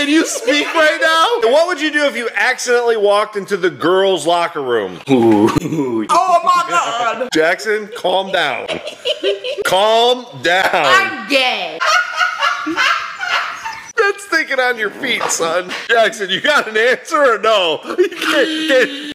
Can you speak right now? What would you do if you accidentally walked into the girls' locker room? Oh my God! Jackson, calm down. Calm down. I'm gay. That's thinking on your feet, son. Jackson, you got an answer or no? You can't.